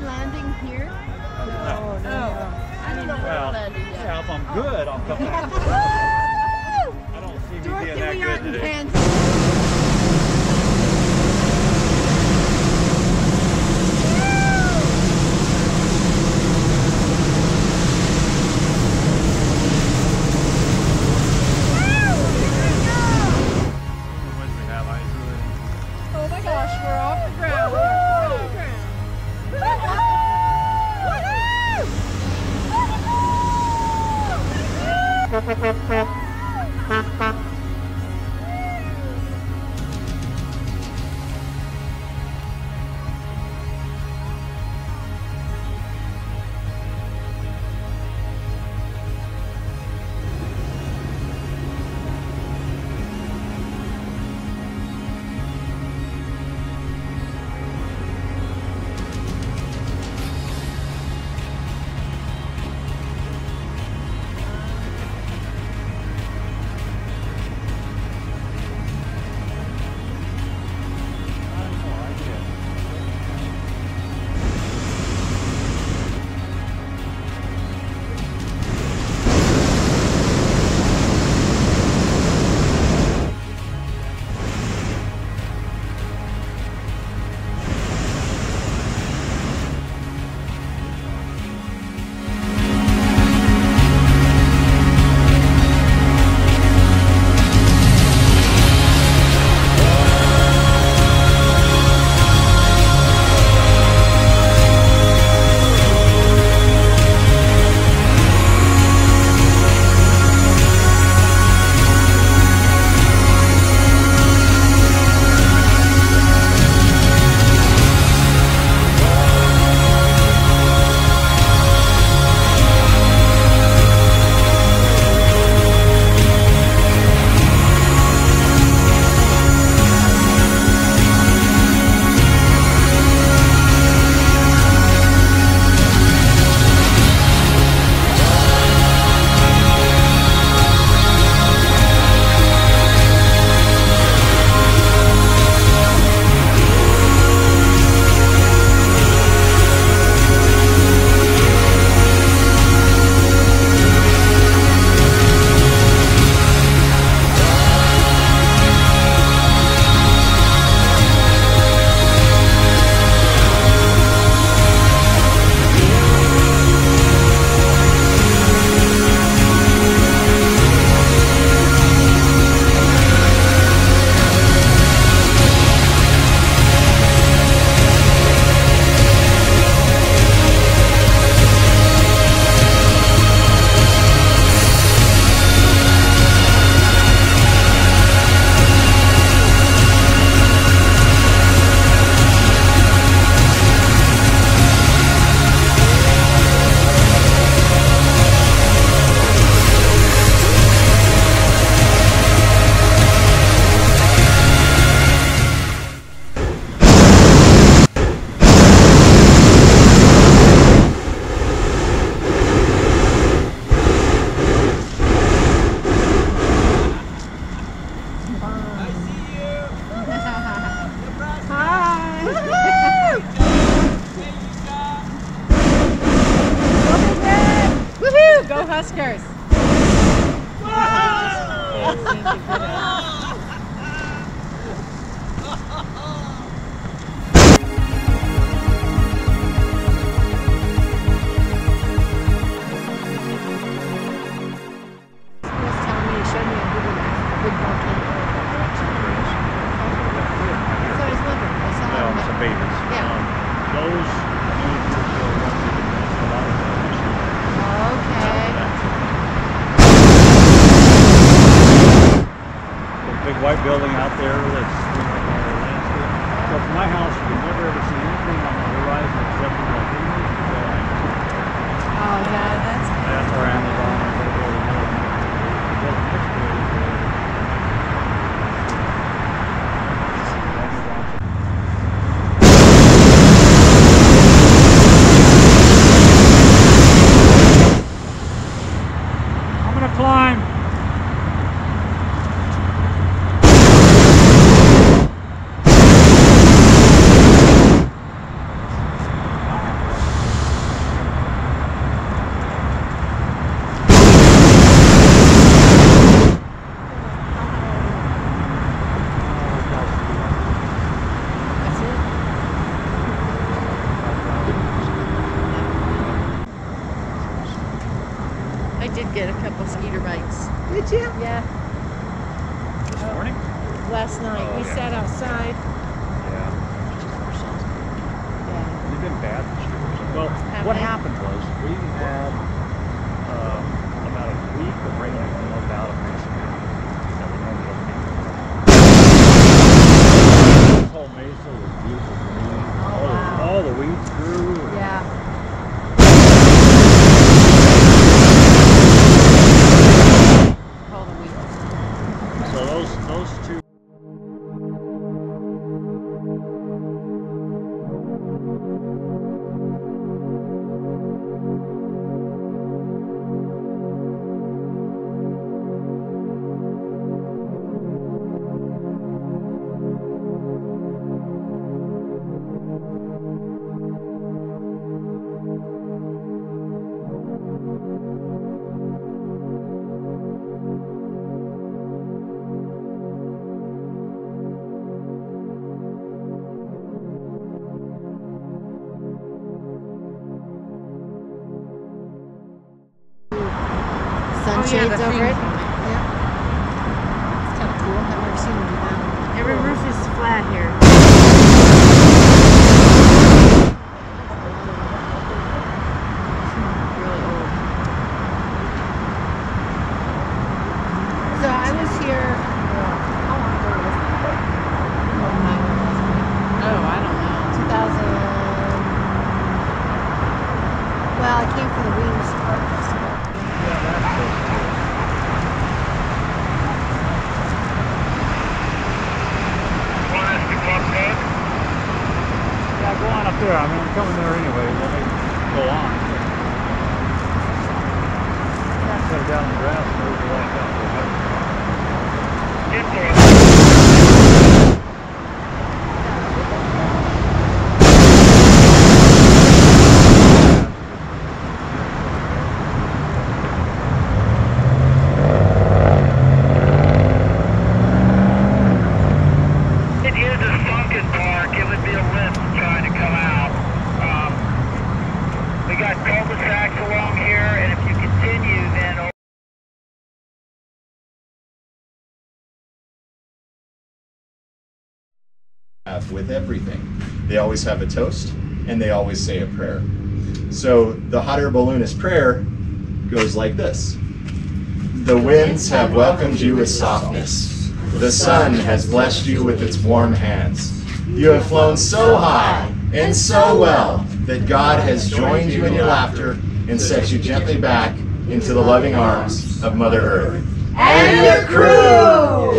landing here? No. I don't know where Well, we're landing yet. yeah, if I'm good, I'll come back. I don't see me Dorothy, being that we good aren't in today. Kansas. Oh my gosh, we're off the ground. We're off the ground. Go Huskers! Big white building out there that's landscape. So from my house, you never ever see anything on the horizon except for volcanoes. Oh, yeah, That's where Amazon is. I'm gonna climb. get a couple skeeter bites. Did you? Yeah, This morning? last night. Oh, We yeah. sat outside. Yeah. Yeah. They've been bad this year. Well, Have what they? happened was we had about a week of rain that came up out of Mexico that we normally don't get. This whole mesa was beautiful green. wow. All the weeds grew. Yeah. All the weeds. So those two. Sunshades the over thing. it. Yeah. It's kind of cool. I've never seen them do that. Every roof is flat here. Really old. So I was here. How long ago was that? Oh, I don't know. 2000. Well, I came for the Wings Art Festival. Yeah, go on up there. I mean, I'm coming there anyway. Let me go on. Set it down in the grass and we'll walk out. It is a sunken park. It would be a risk trying to come out. We got cul-de-sacs along here, and if you continue, then with everything. They always have a toast and they always say a prayer. So the hot air balloonist prayer goes like this. The winds have welcomed you with softness. The sun has blessed you with its warm hands. You have flown so high and so well that God has joined you in your laughter and set you gently back into the loving arms of Mother Earth. And your crew!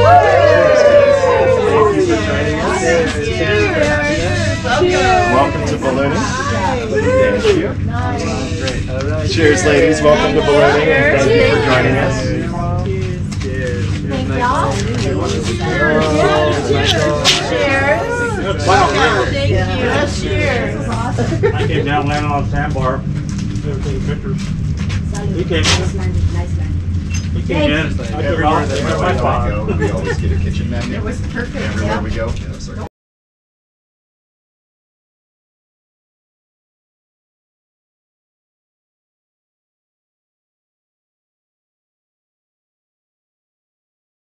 Welcome to ballooning. Thank you. Cheers, ladies. Welcome to ballooning, and thank you for joining us. Thank y'all. Cheers. I came down, landed on a sandbar. They were taking pictures. He came in. I took off. Everywhere we go, we always get a kitchen menu. It was perfect. Everywhere we go.